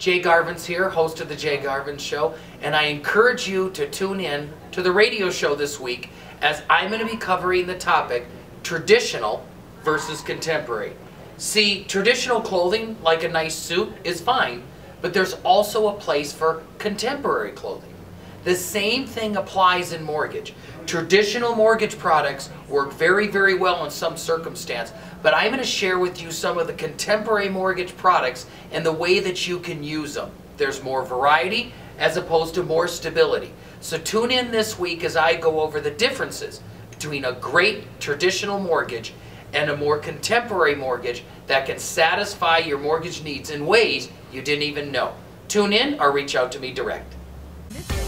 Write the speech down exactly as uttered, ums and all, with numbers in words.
Jay Garvin's here, host of the Jay Garvin Show, and I encourage you to tune in to the radio show this week as I'm going to be covering the topic traditional versus contemporary. See, traditional clothing, like a nice suit, is fine, but there's also a place for contemporary clothing. The same thing applies in mortgage. Traditional mortgage products work very, very well in some circumstance, but I'm going to share with you some of the contemporary mortgage products and the way that you can use them. There's more variety as opposed to more stability. So tune in this week as I go over the differences between a great traditional mortgage and a more contemporary mortgage that can satisfy your mortgage needs in ways you didn't even know. Tune in or reach out to me direct.